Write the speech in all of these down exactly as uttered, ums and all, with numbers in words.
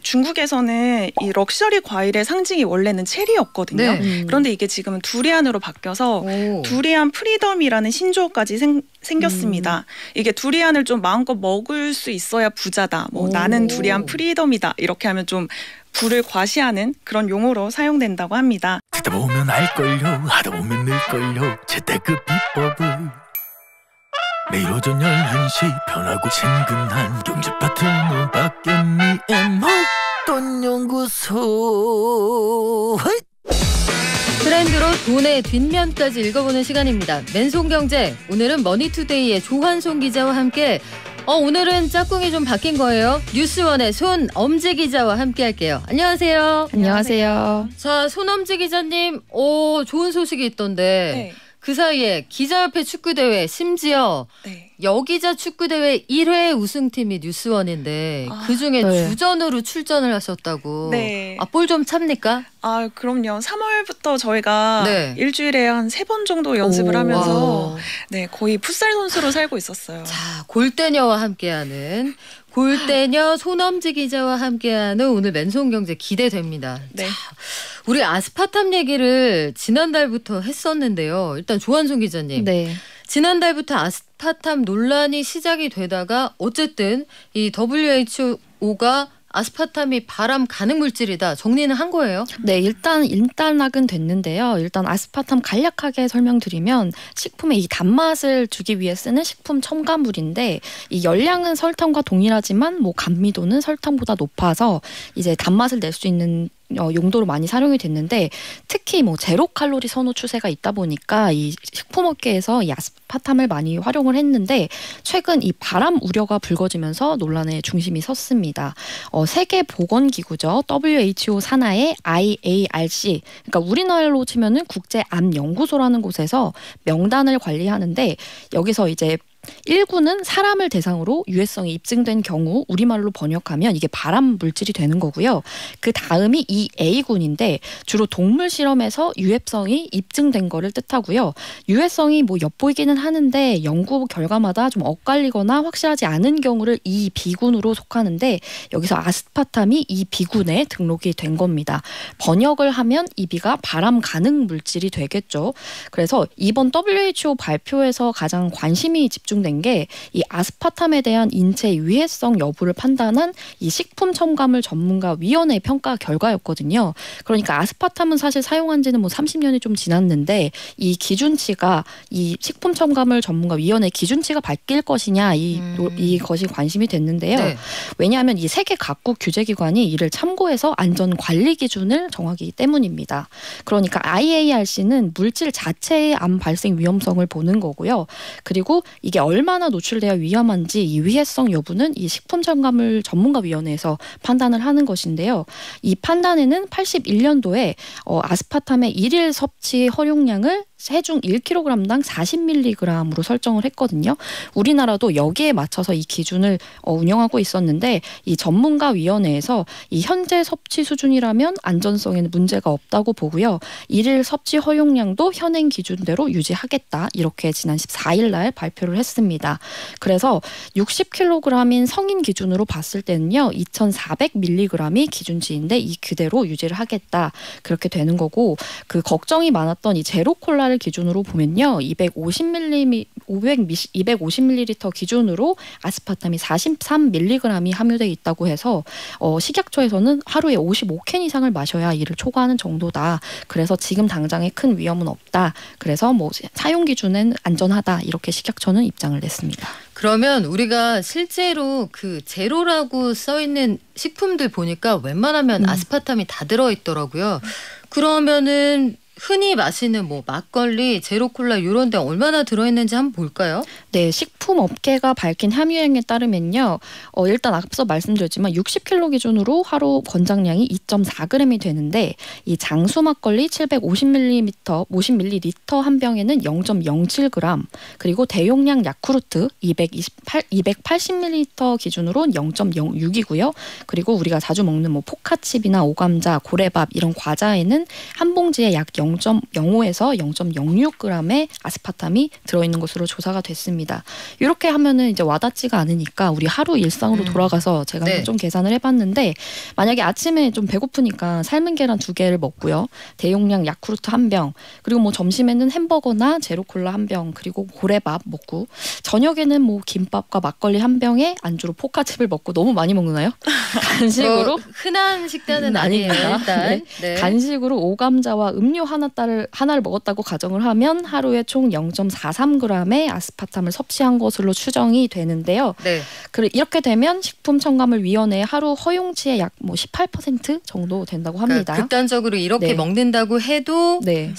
중국에서는 이 럭셔리 과일의 상징이 원래는 체리였거든요. 네. 음. 그런데 이게 지금은 두리안으로 바뀌어서 오. 두리안 프리덤이라는 신조어까지 생, 생겼습니다. 음. 이게 두리안을 좀 마음껏 먹을 수 있어야 부자다. 뭐 오. 나는 두리안 프리덤이다. 이렇게 하면 좀 부를 과시하는 그런 용어로 사용된다고 합니다. 듣다 보면 알걸요. 하다 보면 늘걸요. 재테크 비법을 매일 오전 열한 시 편하고 친근한 경제 파트너 박연미의 목돈 연구소. 트렌드로 돈의 뒷면까지 읽어보는 시간입니다. 맨손경제, 오늘은 머니투데이의 조환송 기자와 함께 어 오늘은 짝꿍이 좀 바뀐 거예요. 뉴스원의 손엄지 기자와 함께 할게요. 안녕하세요. 안녕하세요. 자, 손엄지 기자님, 오 좋은 소식이 있던데 네. 그 사이에 기자협회 축구대회, 심지어 네. 여기자 축구대회 일 회 우승팀이 뉴스원인데 아, 그중에 네. 주전으로 출전을 하셨다고. 네. 아, 볼 좀 찹니까? 아, 그럼요. 삼월부터 저희가 네. 일주일에 한 세 번 정도 연습을 오, 하면서 와. 네, 거의 풋살 선수로 살고 있었어요. 자, 골대녀와 함께하는 골대녀 손엄지 기자와 함께하는 오늘 맨손경제 기대됩니다. 네. 자, 우리 아스파탐 얘기를 지난달부터 했었는데요. 일단 조한송 기자님. 네. 지난달부터 아스파탐 논란이 시작이 되다가 어쨌든 이 더블유에이치오가 아스파탐이 발암 가능 물질이다 정리는 한 거예요? 네, 일단 일단락은 됐는데요. 일단 아스파탐 간략하게 설명드리면 식품에 이 단맛을 주기 위해 쓰는 식품 첨가물인데 이 열량은 설탕과 동일하지만 뭐 감미도는 설탕보다 높아서 이제 단맛을 낼 수 있는 어, 용도로 많이 사용이 됐는데 특히 뭐 제로 칼로리 선호 추세가 있다 보니까 이 식품업계에서 이 아스파탐을 많이 활용을 했는데 최근 이 발암 우려가 불거지면서 논란의 중심이 섰습니다. 어, 세계보건기구죠. 더블유에이치오 산하의 아이에이알씨, 그러니까 우리나라로 치면은 국제암연구소라는 곳에서 명단을 관리하는데 여기서 이제 일 구는 사람을 대상으로 유해성이 입증된 경우 우리말로 번역하면 이게 발암 물질이 되는 거고요. 그 다음이 이 에이군인데 주로 동물 실험에서 유해성이 입증된 거를 뜻하고요. 유해성이 뭐 엿보이기는 하는데 연구 결과마다 좀 엇갈리거나 확실하지 않은 경우를 이 비군으로 속하는데 여기서 아스파탐이 이 비군에 등록이 된 겁니다. 번역을 하면 이 비가 발암 가능 물질이 되겠죠. 그래서 이번 더블유에이치오 발표에서 가장 관심이 집중 집중된 게 이 아스파탐에 대한 인체 위해성 여부를 판단한 이 식품 첨가물 전문가 위원회 평가 결과였거든요. 그러니까 아스파탐은 사실 사용한 지는 뭐 삼십 년이 좀 지났는데 이 기준치가 이 식품 첨가물 전문가 위원회 기준치가 바뀔 것이냐 이 음. 이것이 관심이 됐는데요. 네. 왜냐하면 이 세계 각국 규제기관이 이를 참고해서 안전 관리 기준을 정하기 때문입니다. 그러니까 아이에이알씨는 물질 자체의 암 발생 위험성을 보는 거고요. 그리고 이게 얼마나 노출되어 위험한지 이 위해성 여부는 이 식품첨가물 전문가위원회에서 판단을 하는 것인데요. 이 판단에는 팔십일 년도에 어, 아스파탐의 일일 섭취 허용량을 체중 일 킬로그램당 사십 밀리그램으로 설정을 했거든요. 우리나라도 여기에 맞춰서 이 기준을 어, 운영하고 있었는데 이 전문가위원회에서 이 현재 섭취 수준이라면 안전성에는 문제가 없다고 보고요. 일일 섭취 허용량도 현행 기준대로 유지하겠다. 이렇게 지난 십사 일 날 발표를 했습니다. 그래서 육십 킬로그램인 성인 기준으로 봤을 때는요. 이천사백 밀리그램이 기준치인데 이 그대로 유지를 하겠다. 그렇게 되는 거고 그 걱정이 많았던 이 제로 콜라를 기준으로 보면요. 이백오십 밀리리터 기준으로 아스파탐이 사십삼 밀리그램이 함유되어 있다고 해서 어, 식약처에서는 하루에 오십오 캔 이상을 마셔야 이를 초과하는 정도다. 그래서 지금 당장에 큰 위험은 없다. 그래서 뭐 사용 기준은 안전하다. 이렇게 식약처는 입장을 냈습니다. 그러면 우리가 실제로 그 제로라고 써있는 식품들 보니까 웬만하면 음. 아스파탐이 다 들어있더라고요. 그러면은 흔히 마시는 뭐 막걸리, 제로콜라 이런 데 얼마나 들어있는지 한번 볼까요? 네, 식품업계가 밝힌 함유량에 따르면요. 어, 일단 앞서 말씀드렸지만 육십 킬로그램 기준으로 하루 권장량이 이 점 사 그램이 되는데 이 장수 막걸리 칠백오십 밀리리터, 오십 밀리리터 한 병에는 영 점 영칠 그램, 그리고 대용량 야쿠르트 이백이십팔, 이백팔십 밀리리터 기준으로 영 점 영육이고요. 그리고 우리가 자주 먹는 뭐 포카칩이나 오감자, 고래밥 이런 과자에는 한 봉지에 약 영 영 점 영오에서 영 점 영육 그램의 아스파탐이 들어있는 것으로 조사가 됐습니다. 이렇게 하면은 이제 와닿지가 않으니까 우리 하루 일상으로 음. 돌아가서 제가 네. 좀 계산을 해봤는데 만약에 아침에 좀 배고프니까 삶은 계란 두 개를 먹고요. 대용량 야쿠르트 한 병, 그리고 뭐 점심에는 햄버거나 제로콜라 한 병, 그리고 고래밥 먹고 저녁에는 뭐 김밥과 막걸리 한 병에 안주로 포카칩을 먹고 너무 많이 먹나요? 간식으로 뭐 흔한 식단은 음, 아니에요. 아닙니다. 일단 네. 네. 간식으로 오감자와 음료 하나를 하나를 먹었다고 가정을 하면 하루에 총 영 점 사삼 그램의 아스파탐을 섭취한 것으로 추정이 되는데요. 네. 그래 이렇게 되면 식품첨가물위원회의 하루 허용치의 약 뭐 십팔 퍼센트 정도 된다고 합니다. 그러니까 극단적으로 이렇게 네. 먹는다고 해도 네.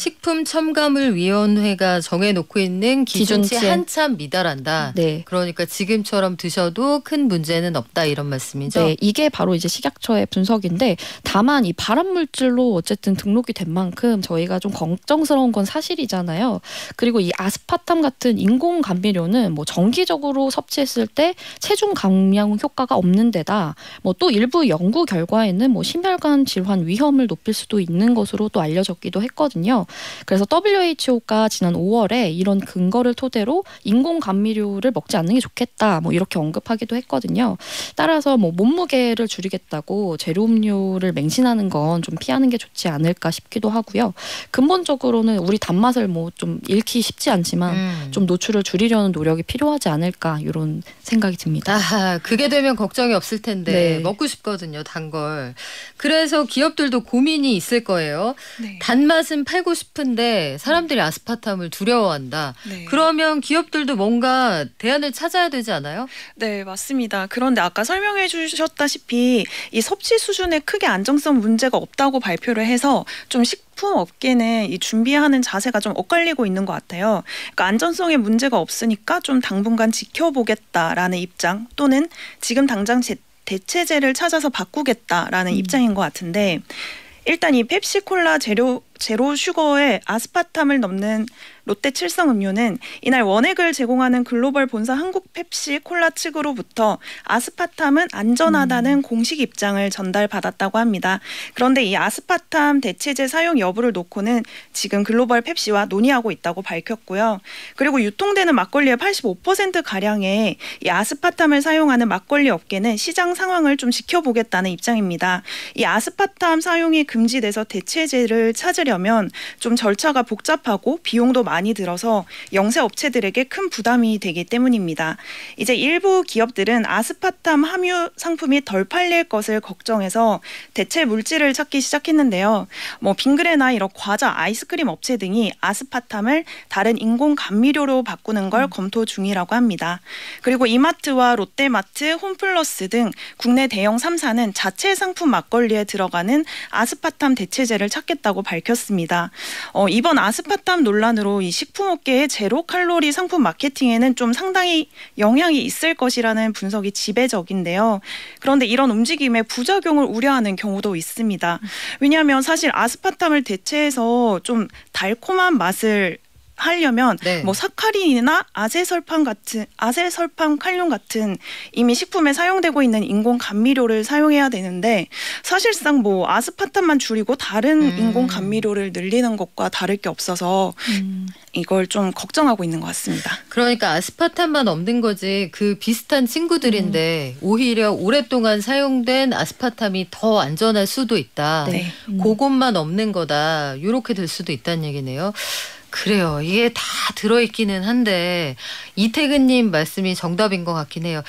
식품첨가물위원회가 정해놓고 있는 기준치에 기준치에. 한참 미달한다. 네. 그러니까 지금처럼 드셔도 큰 문제는 없다 이런 말씀이죠. 네, 이게 바로 이제 식약처의 분석인데 다만 이 발암 물질로 어쨌든 등록이 된 만큼 저희가 좀 걱정스러운 건 사실이잖아요. 그리고 이 아스파탐 같은 인공 감미료는 뭐 정기적으로 섭취했을 때 체중 감량 효과가 없는 데다 뭐 또 일부 연구 결과에는 뭐 심혈관 질환 위험을 높일 수도 있는 것으로 또 알려졌기도 했거든요. 그래서 더블유에이치오가 지난 오월에 이런 근거를 토대로 인공 감미료를 먹지 않는 게 좋겠다 뭐 이렇게 언급하기도 했거든요. 따라서 뭐 몸무게를 줄이겠다고 제로 음료를 맹신하는 건 좀 피하는 게 좋지 않을까 싶기도 하고요. 근본적으로는 우리 단맛을 뭐 좀 잃기 쉽지 않지만 음. 좀 노출을 줄이려는 노력이 필요하지 않을까 이런 생각이 듭니다. 아, 그게 되면 걱정이 없을 텐데 네. 먹고 싶거든요, 단 걸. 그래서 기업들도 고민이 있을 거예요. 네. 단맛은 팔고 싶은데 사람들이 아스파탐을 두려워한다. 네. 그러면 기업들도 뭔가 대안을 찾아야 되지 않아요? 네, 맞습니다. 그런데 아까 설명해 주셨다시피 이 섭취 수준에 크게 안정성 문제가 없다고 발표를 해서 좀 식품업계는 이 준비하는 자세가 좀 엇갈리고 있는 것 같아요. 그러니까 안전성에 문제가 없으니까 좀 당분간 지켜보겠다라는 입장 또는 지금 당장 제, 대체제를 찾아서 바꾸겠다라는 음. 입장인 것 같은데 일단 이 펩시콜라 제로, 제로 슈거에 아스파탐을 넣는 롯데 칠성 음료는 이날 원액을 제공하는 글로벌 본사 한국 펩시 콜라 측으로부터 아스파탐은 안전하다는 음. 공식 입장을 전달받았다고 합니다. 그런데 이 아스파탐 대체제 사용 여부를 놓고는 지금 글로벌 펩시와 논의하고 있다고 밝혔고요. 그리고 유통되는 막걸리의 팔십오 퍼센트 가량의 이 아스파탐을 사용하는 막걸리 업계는 시장 상황을 좀 지켜보겠다는 입장입니다. 이 아스파탐 사용이 금지돼서 대체제를 찾으려면 좀 절차가 복잡하고 비용도 많이 들어서 영세 업체들에게 큰 부담이 되기 때문입니다. 이제 일부 기업들은 아스파탐 함유 상품이 덜 팔릴 것을 걱정해서 대체 물질을 찾기 시작했는데요. 뭐 빙그레나 이런 과자, 아이스크림 업체 등이 아스파탐을 다른 인공 감미료로 바꾸는 걸 음. 검토 중이라고 합니다. 그리고 이마트와 롯데마트, 홈플러스 등 국내 대형 삼 사는 자체 상품 막걸리에 들어가는 아스파탐 대체제를 찾겠다고 밝혔습니다. 어, 이번 아스파탐 논란으로 이 식품업계의 제로 칼로리 상품 마케팅에는 좀 상당히 영향이 있을 것이라는 분석이 지배적인데요. 그런데 이런 움직임에 부작용을 우려하는 경우도 있습니다. 왜냐하면 사실 아스파탐을 대체해서 좀 달콤한 맛을 하려면 네. 뭐 사카린이나 아세설팜 같은 아세설팜 칼륨 같은 이미 식품에 사용되고 있는 인공 감미료를 사용해야 되는데 사실상 뭐 아스파탐만 줄이고 다른 음. 인공 감미료를 늘리는 것과 다를 게 없어서 음. 이걸 좀 걱정하고 있는 것 같습니다. 그러니까 아스파탐만 없는 거지 그 비슷한 친구들인데 음. 오히려 오랫동안 사용된 아스파탐이 더 안전할 수도 있다. 네. 음. 그것만 없는 거다. 이렇게 될 수도 있다는 얘기네요. 그래요. 이게 다 들어있기는 한데 이태근님 말씀이 정답인 것 같긴 해요.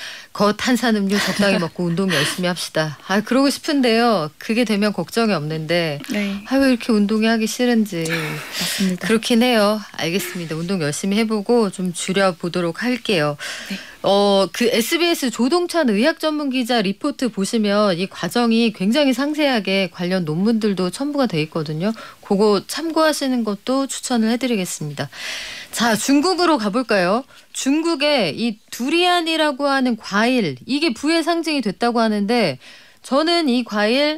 거탄산음료 적당히 먹고 운동 열심히 합시다. 아 그러고 싶은데요. 그게 되면 걱정이 없는데 네. 아, 왜 이렇게 운동이 하기 싫은지. 맞습니다. 그렇긴 해요. 알겠습니다. 운동 열심히 해보고 좀 줄여보도록 할게요. 네. 어, 그 에스비에스 조동찬 의학 전문 기자 리포트 보시면 이 과정이 굉장히 상세하게 관련 논문들도 첨부가 돼 있거든요. 그거 참고하시는 것도 추천을 해드리겠습니다. 자, 중국으로 가볼까요? 중국에 이 두리안이라고 하는 과일, 이게 부의 상징이 됐다고 하는데 저는 이 과일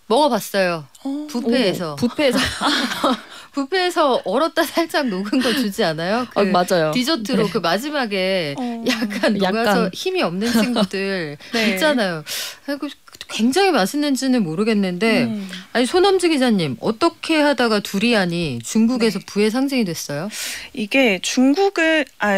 먹어봤어요. 어, 뷔페에서. 오, 뷔페에서 뷔페에서 얼었다 살짝 녹은 거 주지 않아요? 그 어, 맞아요. 디저트로 네. 그 마지막에 어. 약간 녹아서 약간. 힘이 없는 친구들 네. 있잖아요. 아이고, 굉장히 맛있는지는 모르겠는데 음. 아니 손엄지 기자님 어떻게 하다가 두리안이 중국에서 네. 부의 상징이 됐어요? 이게 중국을 아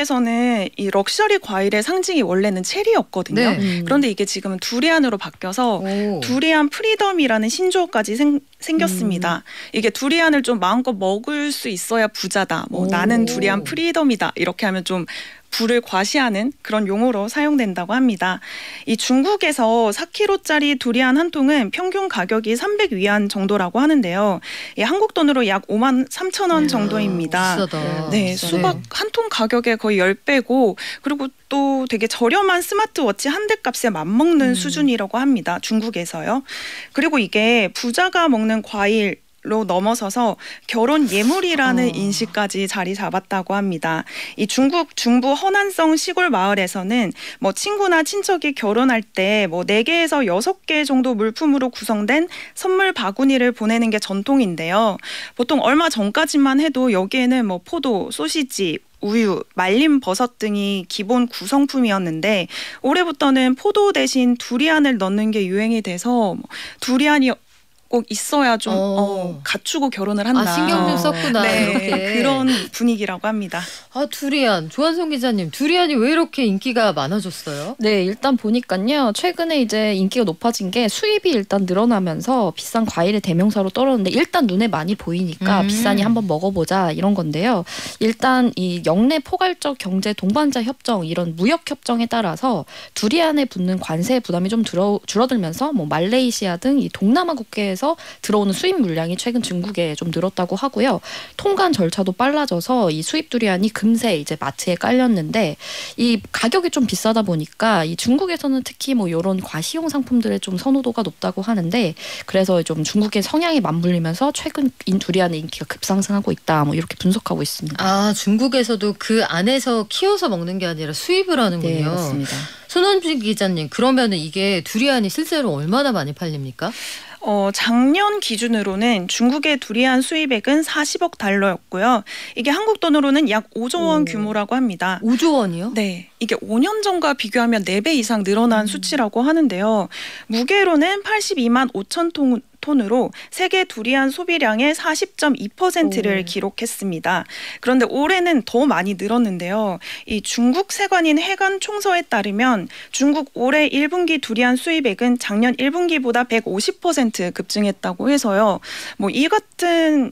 중국에서는 이 럭셔리 과일의 상징이 원래는 체리였거든요. 네. 음. 그런데 이게 지금은 두리안으로 바뀌어서 오. 두리안 프리덤이라는 신조어까지 생, 생겼습니다. 음. 이게 두리안을 좀 마음껏 먹을 수 있어야 부자다. 뭐 오. 나는 두리안 프리덤이다. 이렇게 하면 좀 부를 과시하는 그런 용어로 사용된다고 합니다. 이 중국에서 사 킬로그램짜리 두리안 한 통은 평균 가격이 삼백 위안 정도라고 하는데요. 이 한국 돈으로 약 오만 삼천 원 정도입니다. 비싸다. 네, 비싸네. 수박 한 통 가격의 거의 십 배고 그리고 또 되게 저렴한 스마트워치 한 대 값에 맞먹는 음. 수준이라고 합니다. 중국에서요. 그리고 이게 부자가 먹는 과일 로 넘어서서 결혼 예물이라는 어. 인식까지 자리 잡았다고 합니다. 이 중국 중부 허난성 시골 마을에서는 뭐 친구나 친척이 결혼할 때 뭐 네 개에서 여섯 개 정도 물품으로 구성된 선물 바구니를 보내는 게 전통인데요. 보통 얼마 전까지만 해도 여기에는 뭐 포도, 소시지, 우유, 말린 버섯 등이 기본 구성품이었는데 올해부터는 포도 대신 두리안을 넣는 게 유행이 돼서 뭐 두리안이 꼭 있어야 좀 어. 어, 갖추고 결혼을 한다. 아 신경 좀 썼구나. 네, 이렇게. 그런 분위기라고 합니다. 아 두리안 조한성 기자님 두리안이 왜 이렇게 인기가 많아졌어요? 네, 일단 보니까요. 최근에 이제 인기가 높아진 게 수입이 일단 늘어나면서 비싼 과일의 대명사로 떨어졌는데 일단 눈에 많이 보이니까 음. 비싸니 한번 먹어보자 이런 건데요. 일단 이 영내 포괄적 경제 동반자 협정 이런 무역 협정에 따라서 두리안에 붙는 관세 부담이 좀 줄어, 줄어들면서 뭐 말레이시아 등 이 동남아 국가에서 들어오는 수입 물량이 최근 중국에 좀 늘었다고 하고요. 통관 절차도 빨라져서 이 수입 두리안이 금세 이제 마트에 깔렸는데 이 가격이 좀 비싸다 보니까 이 중국에서는 특히 뭐 이런 과시용 상품들의 좀 선호도가 높다고 하는데 그래서 좀 중국의 성향이 맞물리면서 최근 인 두리안의 인기가 급상승하고 있다. 뭐 이렇게 분석하고 있습니다. 아 중국에서도 그 안에서 키워서 먹는 게 아니라 수입을 하는군요. 네, 맞습니다. 손원주 기자님 그러면은 이게 두리안이 실제로 얼마나 많이 팔립니까? 어, 작년 기준으로는 중국의 두리안 수입액은 사십억 달러였고요. 이게 한국 돈으로는 약 오조 원 오. 규모라고 합니다. 오조 원이요? 네, 이게 오 년 전과 비교하면 네 배 이상 늘어난 음. 수치라고 하는데요. 무게로는 팔십이만 오천 톤 톤으로 세계 두리안 소비량의 사십 점 이 퍼센트를 오. 기록했습니다. 그런데 올해는 더 많이 늘었는데요. 이 중국 세관인 해관 총서에 따르면 중국 올해 일 분기 두리안 수입액은 작년 일 분기보다 백오십 퍼센트 급증했다고 해서요. 뭐 이 같은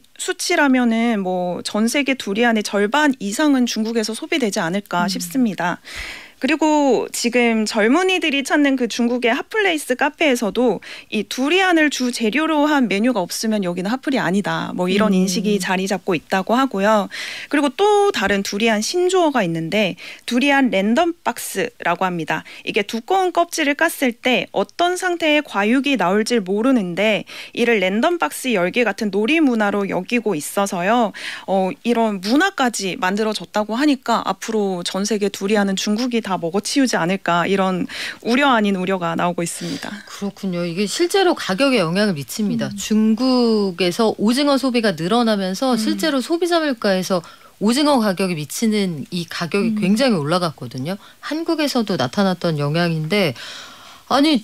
수치라면은 뭐 전 세계 두리안의 절반 이상은 중국에서 소비되지 않을까 음. 싶습니다. 그리고 지금 젊은이들이 찾는 그 중국의 핫플레이스 카페에서도 이 두리안을 주 재료로 한 메뉴가 없으면 여기는 핫플이 아니다. 뭐 이런 음. 인식이 자리 잡고 있다고 하고요. 그리고 또 다른 두리안 신조어가 있는데 두리안 랜덤 박스라고 합니다. 이게 두꺼운 껍질을 깠을 때 어떤 상태의 과육이 나올지 모르는데 이를 랜덤 박스 열기 같은 놀이 문화로 여기고 있어서요. 어, 이런 문화까지 만들어졌다고 하니까 앞으로 전 세계 두리안은 중국이 다 먹어치우지 않을까 이런 우려 아닌 우려가 나오고 있습니다. 그렇군요. 이게 실제로 가격에 영향을 미칩니다. 음. 중국에서 오징어 소비가 늘어나면서 음. 실제로 소비자 물가에서 오징어 가격이 미치는 이 가격이 음. 굉장히 올라갔거든요. 한국에서도 나타났던 영향인데 아니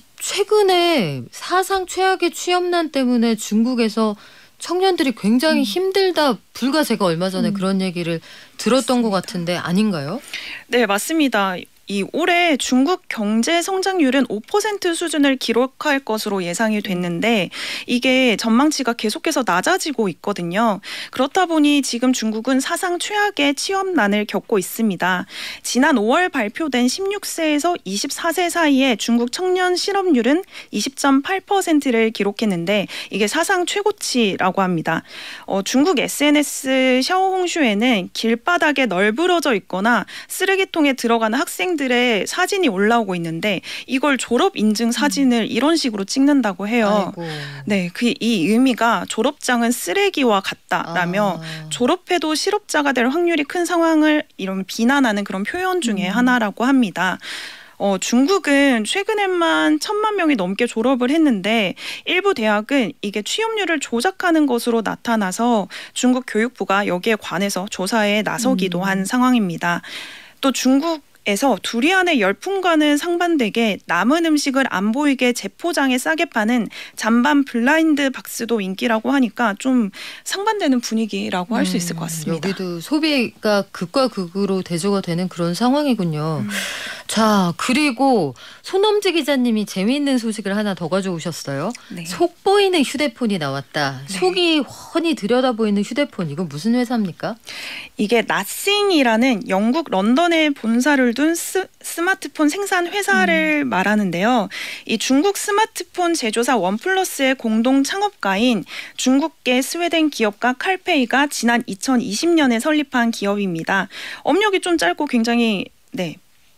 최근에 사상 최악의 취업난 때문에 중국에서 청년들이 굉장히 음. 힘들다. 불과 제가 얼마 전에 음. 그런 얘기를 들었던 것 같은데 아닌가요? 네, 맞습니다. 이 올해 중국 경제 성장률은 오 퍼센트 수준을 기록할 것으로 예상이 됐는데 이게 전망치가 계속해서 낮아지고 있거든요. 그렇다 보니 지금 중국은 사상 최악의 취업난을 겪고 있습니다. 지난 오월 발표된 십육 세에서 이십사 세 사이의 중국 청년 실업률은 이십 점 팔 퍼센트를 기록했는데 이게 사상 최고치라고 합니다. 어, 중국 에스엔에스 샤오홍슈에는 길바닥에 널브러져 있거나 쓰레기통에 들어가는 학생 들의 사진이 올라오고 있는데 이걸 졸업 인증 사진을 이런 식으로 찍는다고 해요. 아이고. 네, 그 이 의미가 졸업장은 쓰레기와 같다라며 아. 졸업해도 실업자가 될 확률이 큰 상황을 이런 비난하는 그런 표현 중에 음. 하나라고 합니다. 어, 중국은 최근에만 천만 명이 넘게 졸업을 했는데 일부 대학은 이게 취업률을 조작하는 것으로 나타나서 중국 교육부가 여기에 관해서 조사에 나서기도 음. 한 상황입니다. 또 중국 에서 두리안의 열풍과는 상반되게 남은 음식을 안 보이게 재포장해 싸게 파는 잔반 블라인드 박스도 인기라고 하니까 좀 상반되는 분위기라고 할 수 있을 것 같습니다. 여기도 소비가 극과 극으로 대조가 되는 그런 상황이군요. 음. 자, 그리고 손엄지 기자님이 재미있는 소식을 하나 더 가져오셨어요. 네. 속 보이는 휴대폰이 나왔다. 네. 속이 훤히 들여다보이는 휴대폰. 이건 무슨 회사입니까? 이게 나싱이라는 영국 런던에 본사를 둔 스, 스마트폰 생산 회사를 음. 말하는데요. 이 중국 스마트폰 제조사 원플러스의 공동 창업가인 중국계 스웨덴 기업가 칼페이가 지난 이천이십 년에 설립한 기업입니다. 업력이 좀 짧고 굉장히 네.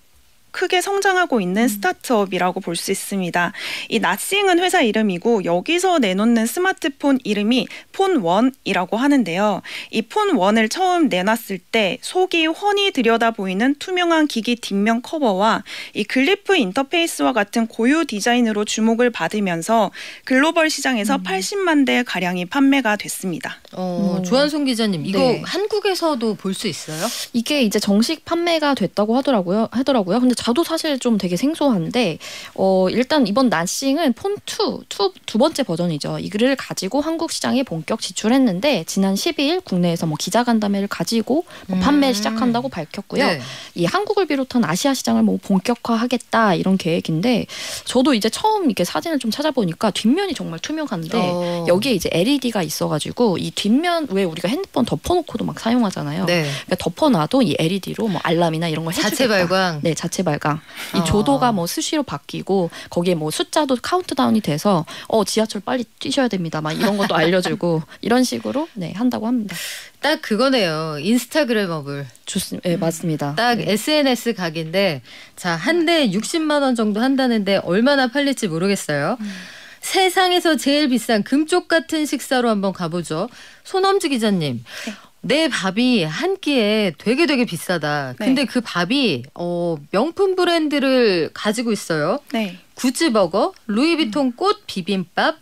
크게 성장하고 있는 스타트업이라고 볼 수 있습니다. 이 나싱은 회사 이름이고 여기서 내놓는 스마트폰 이름이 폰원이라고 하는데요. 이 폰원을 처음 내놨을 때 속이 훤히 들여다보이는 투명한 기기 뒷면 커버와 이 글리프 인터페이스와 같은 고유 디자인으로 주목을 받으면서 글로벌 시장에서 음. 팔십만 대 가량이 판매가 됐습니다. 어, 음. 조한송 기자님, 이거 네. 한국에서도 볼 수 있어요? 이게 이제 정식 판매가 됐다고 하더라고요. 하더라고요. 근데 저도 사실 좀 되게 생소한데 어, 일단 이번 나싱은 폰 투, 투, 두 번째 버전이죠. 이를 가지고 한국 시장에 본격 진출했는데 지난 십이 일 국내에서 뭐 기자간담회를 가지고 뭐 판매 시작한다고 밝혔고요. 네. 이 한국을 비롯한 아시아 시장을 뭐 본격화하겠다 이런 계획인데 저도 이제 처음 이렇게 사진을 좀 찾아보니까 뒷면이 정말 투명한데 어. 여기에 이제 엘이디가 있어가지고 이 뒷면 왜 우리가 핸드폰 덮어놓고도 막 사용하잖아요. 네. 그러니까 덮어놔도 이 엘이디로 뭐 알람이나 이런 걸 해주겠다. 자체 발광. 네, 자체 발광. 이 어. 조도가 뭐 수시로 바뀌고 거기에 뭐 숫자도 카운트다운이 돼서 어 지하철 빨리 뛰셔야 됩니다. 막 이런 것도 알려주고 이런 식으로 네 한다고 합니다. 딱 그거네요. 인스타그래머블. 좋습니다. 네, 맞습니다. 딱 네. 에스엔에스 각인데 자, 한 대 육십만 원 정도 한다는데 얼마나 팔릴지 모르겠어요. 음. 세상에서 제일 비싼 금쪽 같은 식사로 한번 가보죠. 손엄지 기자님. 네. 내 밥이 한 끼에 되게 되게 비싸다. 네. 근데 그 밥이 어, 명품 브랜드를 가지고 있어요. 네. 구찌버거, 루이비통 꽃 비빔밥,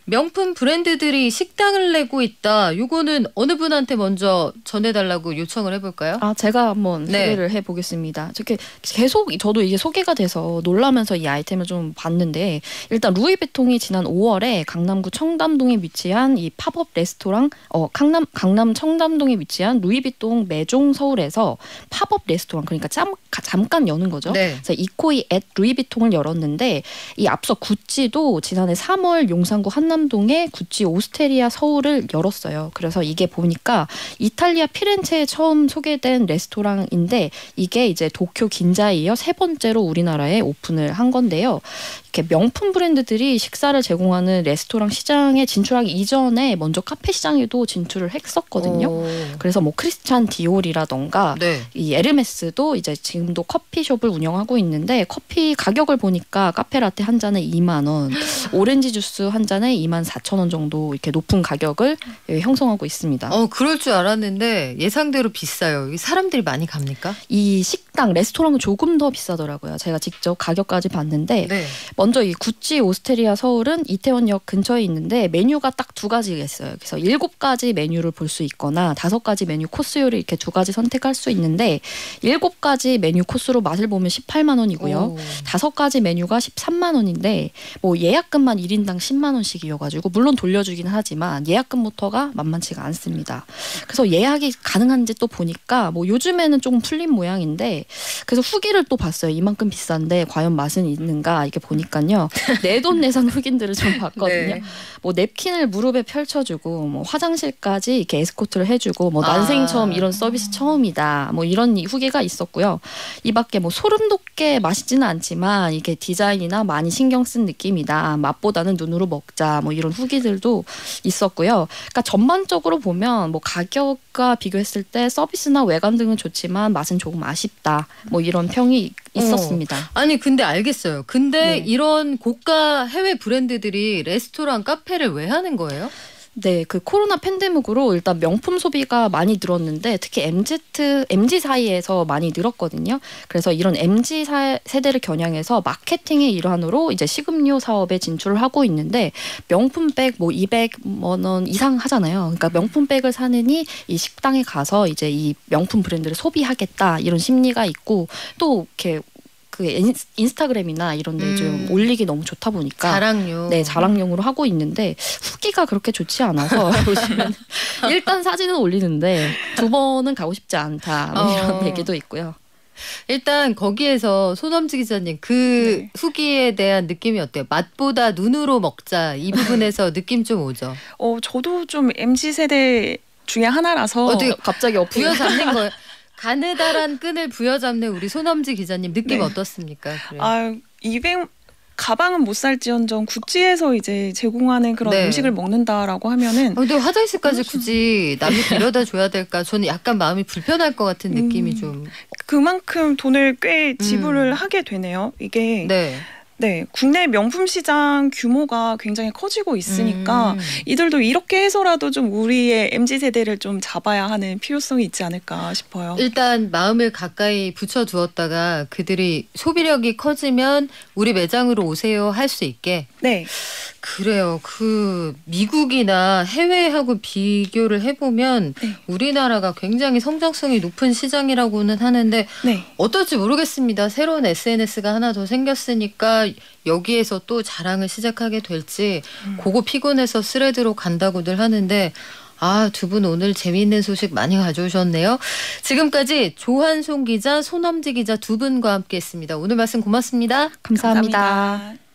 명품 브랜드들이 식당을 내고 있다. 요거는 어느 분한테 먼저 전해달라고 요청을 해볼까요? 아 제가 한번 네. 소개를 해보겠습니다. 이렇게 계속 저도 이게 소개가 돼서 놀라면서 이 아이템을 좀 봤는데 일단 루이비통이 지난 오월에 강남구 청담동에 위치한 이 팝업 레스토랑 어 강남 강남 청담동에 위치한 루이비통 매종 서울에서 팝업 레스토랑 그러니까 짬, 잠깐 여는 거죠. 네. 그래서 이코이 앳 루이비통을 열었는데 이 앞서 구찌도 지난해 삼월 용산구 한남동에 구찌 오스테리아 서울을 열었어요. 그래서 이게 보니까 이탈리아 피렌체에 처음 소개된 레스토랑인데 이게 이제 도쿄 긴자에 이어 세 번째로 우리나라에 오픈을 한 건데요. 이렇게 명품 브랜드들이 식사를 제공하는 레스토랑 시장에 진출하기 이전에 먼저 카페 시장에도 진출을 했었거든요. 오. 그래서 뭐 크리스찬 디올이라던가 네. 이 에르메스도 이제 지금도 커피숍을 운영하고 있는데 커피 가격을 보니까 카페라떼 한 잔에 이만 원, 오렌지 주스 한 잔에 이만 사천 원 정도 이렇게 높은 가격을 형성하고 있습니다. 어, 그럴 줄 알았는데 예상대로 비싸요. 이 사람들이 많이 갑니까? 이 식당, 레스토랑은 조금 더 비싸더라고요. 제가 직접 가격까지 봤는데 네. 먼저 이 구찌 오스테리아 서울은 이태원역 근처에 있는데 메뉴가 딱 두 가지가 있어요. 그래서 일곱 가지 메뉴를 볼 수 있거나 다섯 가지 메뉴 코스 요리 이렇게 두 가지 선택할 수 있는데 일곱 가지 메뉴 코스로 맛을 보면 십팔만 원이고요. 오. 다섯 가지 메뉴가 십삼만 원인데 뭐 예약금만 일 인당 십만 원씩이어가지고 물론 돌려주긴 하지만 예약금부터가 만만치가 않습니다. 그래서 예약이 가능한지 또 보니까 뭐 요즘에는 조금 풀린 모양인데 그래서 후기를 또 봤어요. 이만큼 비싼데 과연 맛은 있는가 이게 보니까요. 내돈내산 후기들을 좀 봤거든요. 네. 뭐 냅킨을 무릎에 펼쳐주고 뭐 화장실까지 이렇게 에스코트를 해주고 뭐 아. 난생 처음 이런 서비스 처음이다. 뭐 이런 후기가 있었고요. 이 밖에 뭐 소름 돋게 맛있지는 않지만 이게 디자인이나 많이 신경 쓴 느낌이다. 맛보다는 눈으로 먹자. 뭐 이런 후기들도 있었고요. 그러니까 전반적으로 보면 뭐 가격과 비교했을 때 서비스나 외관 등은 좋지만 맛은 조금 아쉽다. 뭐 이런 평이 있었습니다. 어. 아니 근데 알겠어요. 근데 네. 이런 고가 해외 브랜드들이 레스토랑 카페를 왜 하는 거예요? 네, 그 코로나 팬데믹으로 일단 명품 소비가 많이 늘었는데 특히 엠지, 엠지 사이에서 많이 늘었거든요. 그래서 이런 엠지 세대를 겨냥해서 마케팅의 일환으로 이제 식음료 사업에 진출을 하고 있는데 명품백 뭐 이백만 원 이상 하잖아요. 그러니까 명품백을 사느니 이 식당에 가서 이제 이 명품 브랜드를 소비하겠다 이런 심리가 있고 또 이렇게 그 인스타그램이나 이런 데 좀 음. 올리기 너무 좋다 보니까 자랑용. 네, 자랑용으로 하고 있는데 후기가 그렇게 좋지 않아서 보시면 일단 사진은 올리는데 두 번은 가고 싶지 않다 뭐 이런 어. 얘기도 있고요. 일단 거기에서 손엄지 기자님 그 네. 후기에 대한 느낌이 어때요? 맛보다 눈으로 먹자 이 부분에서 느낌 좀 오죠. 어, 저도 좀 엠지 세대 중에 하나라서 어떻게 갑자기 어필 부여잡는 거예요. 가느다란 끈을 부여잡는 우리 손엄지 기자님 느낌 네. 어떻습니까? 그래요. 아, 이백 가방은 못 살지언정 구찌에서 이제 제공하는 그런 네. 음식을 먹는다라고 하면은 아, 근데 화장실까지 굳이 남이 데려다 줘야 될까? 저는 약간 마음이 불편할 것 같은 느낌이 음. 좀. 그만큼 돈을 꽤 지불을 음. 하게 되네요. 이게 네. 네, 국내 명품 시장 규모가 굉장히 커지고 있으니까 음. 이들도 이렇게 해서라도 좀 우리의 엠지 세대를 좀 잡아야 하는 필요성이 있지 않을까 싶어요. 일단 마음을 가까이 붙여두었다가 그들이 소비력이 커지면 우리 매장으로 오세요 할 수 있게. 네, 그래요. 그 미국이나 해외하고 비교를 해보면 네. 우리나라가 굉장히 성장성이 높은 시장이라고는 하는데 네, 어떨지 모르겠습니다. 새로운 에스엔에스가 하나 더 생겼으니까 여기에서 또 자랑을 시작하게 될지 음. 그거 피곤해서 스레드로 간다고들 하는데 아, 두 분 오늘 재미있는 소식 많이 가져오셨네요. 지금까지 조한송 기자, 손엄지 기자 두 분과 함께했습니다. 오늘 말씀 고맙습니다. 감사합니다. 감사합니다.